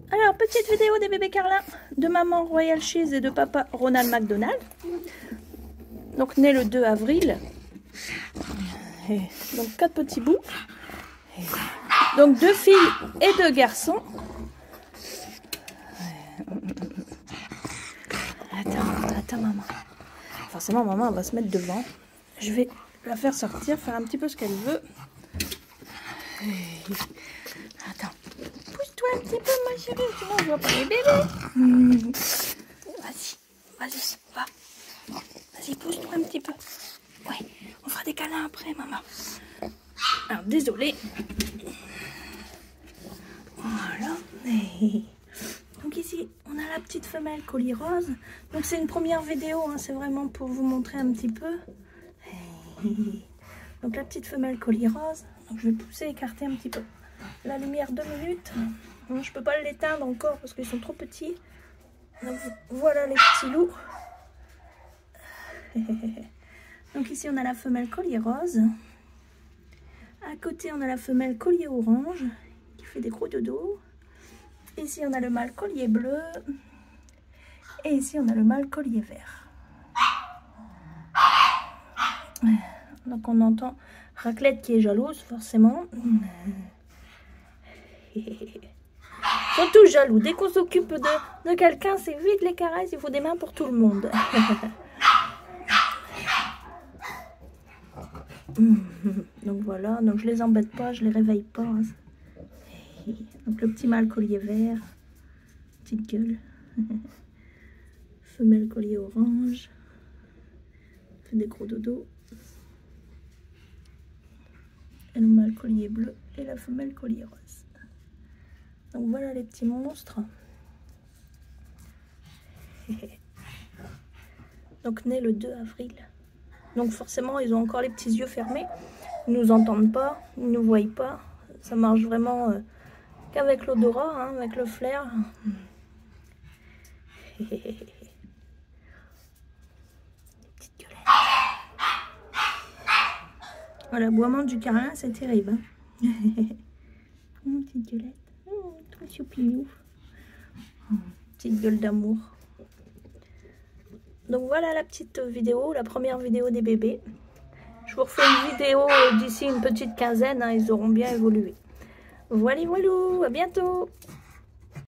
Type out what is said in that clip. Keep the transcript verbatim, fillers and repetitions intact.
Alors, petite vidéo des bébés carlins de maman Royal Cheese et de papa Ronald McDonald. Donc, né le deux avril. Et donc, quatre petits bouts. Et donc, deux filles et deux garçons. Attends, attends, maman. Forcément, maman, elle va se mettre devant. Je vais la faire sortir, faire un petit peu ce qu'elle veut. Et... Attends. Pousse-toi un petit peu, ma chérie, sinon je vois pas les bébés. Mmh. Vas-y, vas-y, va. Vas-y, pousse-toi un petit peu. Ouais, on fera des câlins après, maman. Alors, désolée. Voilà. Et... Donc ici, on a la petite femelle colis rose. Donc c'est une première vidéo, hein, c'est vraiment pour vous montrer un petit peu. Et... Donc la petite femelle colis rose. Donc je vais pousser, écarter un petit peu la lumière deux minutes. Je peux pas l'éteindre encore parce qu'ils sont trop petits. Donc voilà les petits loups. Donc ici on a la femelle collier rose. À côté on a la femelle collier orange qui fait des gros dodos. Ici on a le mâle collier bleu. Et ici on a le mâle collier vert. Donc on entend Raclette qui est jalouse forcément. Ils sont tous jaloux. Dès qu'on s'occupe de, de quelqu'un, c'est vite les caresses. Il faut des mains pour tout le monde. Donc voilà. Donc je les embête pas, je les réveille pas. Donc le petit mâle collier vert. Petite gueule. Femelle collier orange. Fait des gros dodos. Et le mâle collier bleu et la femelle collier rose. Donc voilà les petits monstres. Donc né le deux avril. Donc forcément ils ont encore les petits yeux fermés. Ils nous entendent pas, ils nous voient pas. Ça marche vraiment euh, qu'avec l'odorat, hein, avec le flair. Petite gueulette. Voilà, l'aboiement du carlin c'est terrible. Hein. Une petite gueulette. Oh, trop choupinou. Oh, petite gueule d'amour. Donc voilà la petite vidéo, la première vidéo des bébés. Je vous refais une vidéo d'ici une petite quinzaine, hein, ils auront bien évolué. Voilà, voilà, à bientôt.